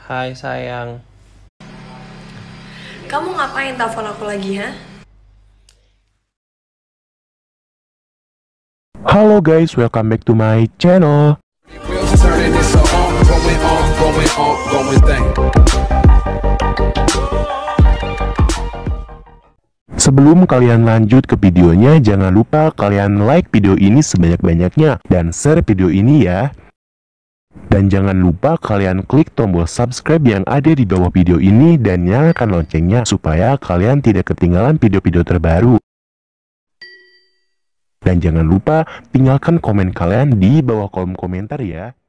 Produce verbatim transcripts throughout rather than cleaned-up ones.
Hai sayang. Kamu ngapain telepon aku lagi, ha? Halo guys, welcome back to my channel. Sebelum kalian lanjut ke videonya, jangan lupa kalian like video ini sebanyak-banyaknya dan share video ini ya. Dan jangan lupa kalian klik tombol subscribe yang ada di bawah video ini dan nyalakan loncengnya supaya kalian tidak ketinggalan video-video terbaru. Dan jangan lupa tinggalkan komen kalian di bawah kolom komentar ya.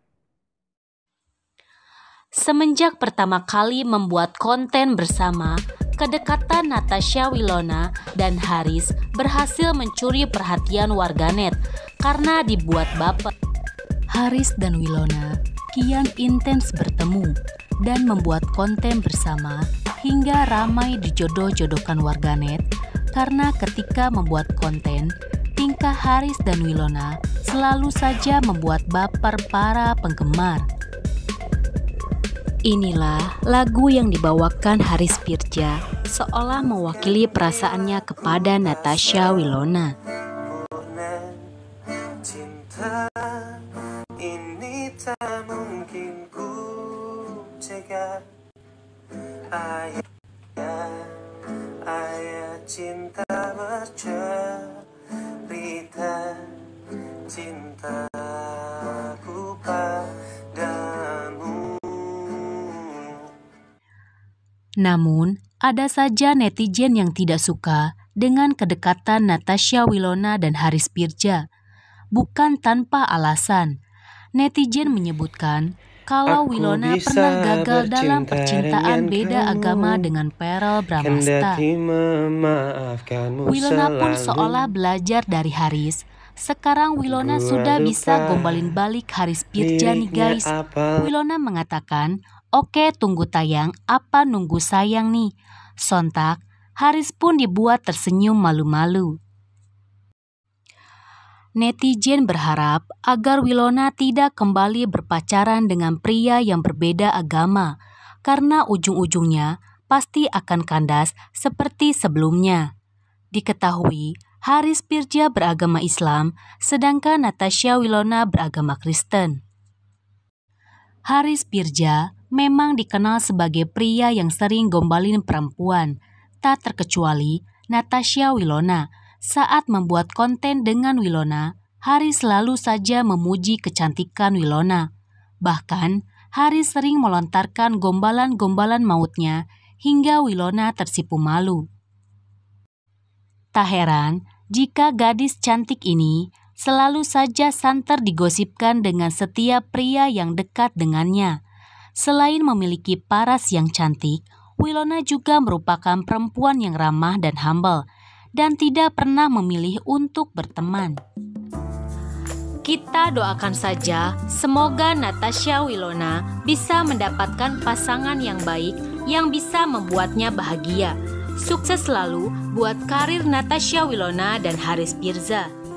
Semenjak pertama kali membuat konten bersama, kedekatan Natasha Wilona dan Haris berhasil mencuri perhatian warganet karena dibuat baper. Haris dan Wilona kian intens bertemu dan membuat konten bersama hingga ramai dijodoh-jodohkan warganet karena ketika membuat konten, tingkah Haris dan Wilona selalu saja membuat baper para penggemar. Inilah lagu yang dibawakan Haris Pirja seolah mewakili perasaannya kepada Natasha Wilona. Cinta ini tak mungkin ku cegah. Ayah, ayah cinta bercerita, cintaku padamu. Namun, ada saja netizen yang tidak suka dengan kedekatan Natasha Wilona dan Haris Pirja. Bukan tanpa alasan, netizen menyebutkan kalau Aku Wilona bisa pernah gagal dalam bercinta percintaan dengan beda kamu. agama dengan Verrell Bramasta. Kendati memaafkanmu Wilona pun selalu. seolah belajar dari Haris. Sekarang Wilona Gua sudah lupa bisa gombalin balik Haris Pirja nih liriknya guys. apa. Wilona mengatakan, oke tunggu tayang, apa nunggu sayang nih. Sontak, Haris pun dibuat tersenyum malu-malu. Netizen berharap agar Wilona tidak kembali berpacaran dengan pria yang berbeda agama, karena ujung-ujungnya pasti akan kandas seperti sebelumnya. Diketahui, Haris Pirja beragama Islam, sedangkan Natasha Wilona beragama Kristen. Haris Pirja memang dikenal sebagai pria yang sering gombalin perempuan, tak terkecuali Natasha Wilona. Saat membuat konten dengan Wilona, Haris selalu saja memuji kecantikan Wilona. Bahkan, Haris sering melontarkan gombalan-gombalan mautnya hingga Wilona tersipu malu. Tak heran jika gadis cantik ini selalu saja santer digosipkan dengan setiap pria yang dekat dengannya. Selain memiliki paras yang cantik, Wilona juga merupakan perempuan yang ramah dan humble, dan tidak pernah memilih untuk berteman. Kita doakan saja semoga Natasha Wilona bisa mendapatkan pasangan yang baik yang bisa membuatnya bahagia. Sukses selalu buat karir Natasha Wilona dan Haris Pirja.